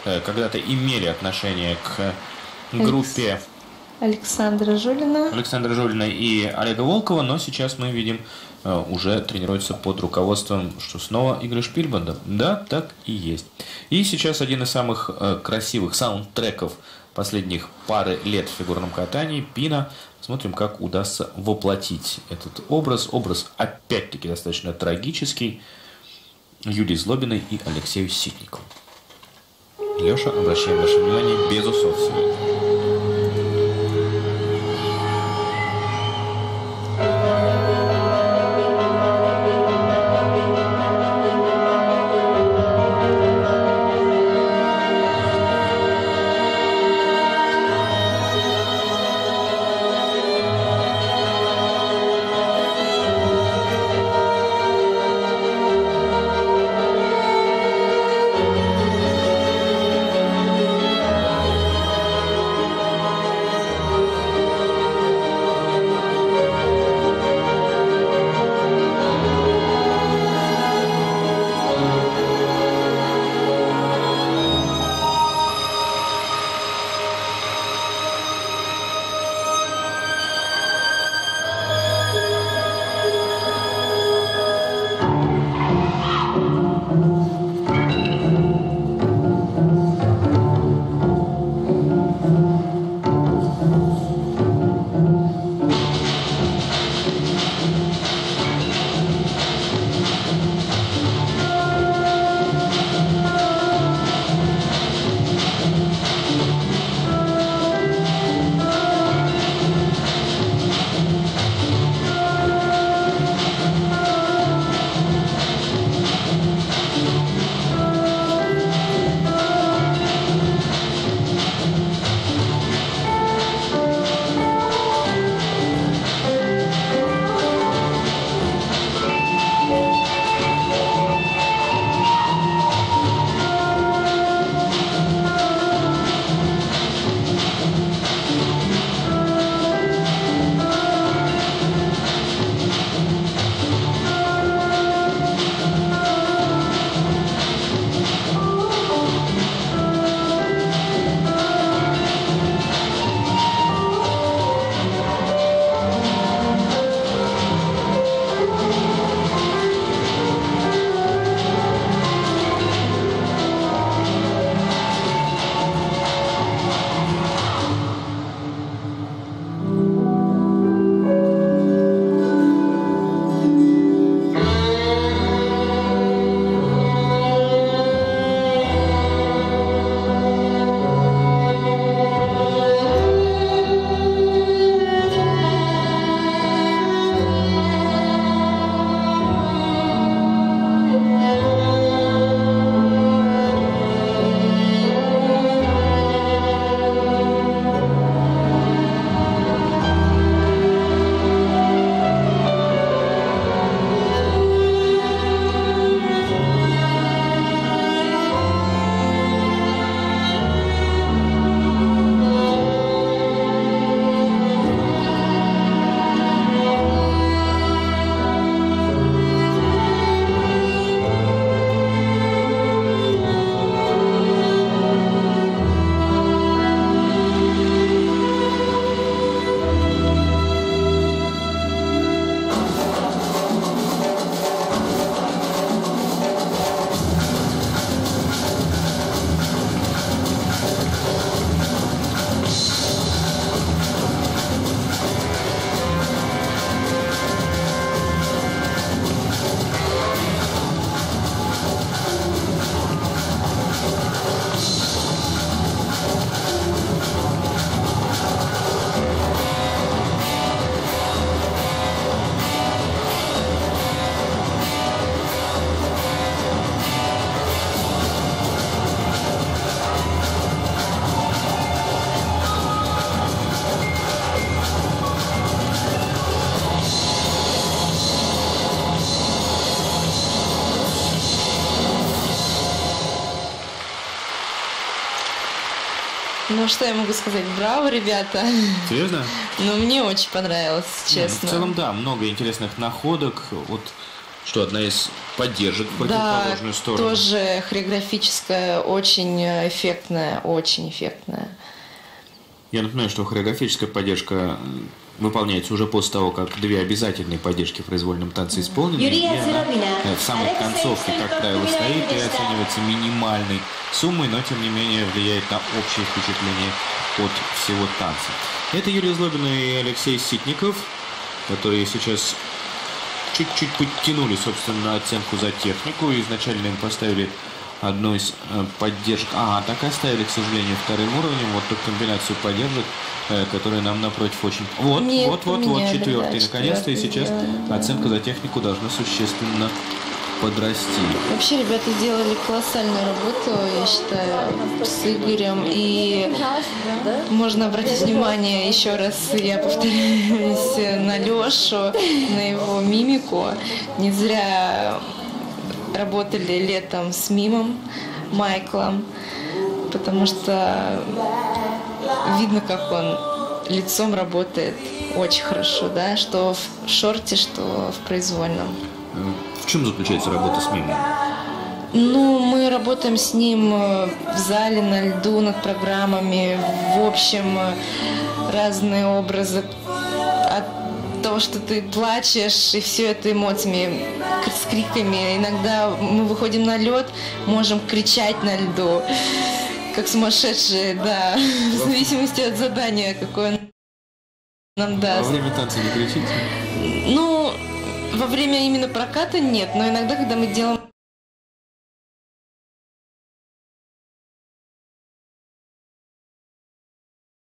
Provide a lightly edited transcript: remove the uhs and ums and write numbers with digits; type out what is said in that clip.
когда-то имели отношение к группе Александра Жулина и Олега Волкова, но сейчас мы видим, уже тренируется под руководством, что снова Игоря Шпильбанда. Да, так и есть. И сейчас один из самых красивых саундтреков последних пары лет в фигурном катании — Пина. Смотрим, как удастся воплотить этот образ. Образ, опять-таки, достаточно трагический. Юлии Злобиной и Алексею Ситникову. Леша, обращаем ваше внимание, без усов сегодня. Ну, что я могу сказать? Браво, ребята. Серьезно? Ну, мне очень понравилось, честно. В целом, да, много интересных находок. Вот что одна из поддержек в противоположную сторону. Да, тоже хореографическая, очень эффектная, очень эффектная. Я напоминаю, что хореографическая поддержка выполняется уже после того, как две обязательные поддержки в произвольном танце исполнены. И она в самой концовке, как правило, стоит и оценивается минимальной суммой, но тем не менее влияет на общее впечатление от всего танца. Это Юрий Злобин и Алексей Ситников, которые сейчас чуть-чуть подтянули, собственно, оценку за технику. Изначально им поставили одну из поддержек. Так оставили, к сожалению, вторым уровнем. Вот ту комбинацию поддержек, которая нам напротив очень... Вот, четвертый. Наконец-то, и сейчас оценка за технику должна существенно подрасти. Вообще ребята сделали колоссальную работу, я считаю, с Игорем. И можно обратить внимание, еще раз я повторяюсь, на Лешу, на его мимику. Не зря работали летом с мимом Майклом, потому что видно, как он лицом работает очень хорошо, да, что в шорте, что в произвольном. В чем заключается работа с мимом? Мы работаем с ним в зале, на льду, над программами, в общем, разные образы. От того, что ты плачешь, и все это эмоциями, с криками. Иногда мы выходим на лед, можем кричать на льду, как сумасшедшие, да, в зависимости от задания, какое он нам даст. Во время танца не кричите? Во время именно проката нет, но иногда, когда мы делаем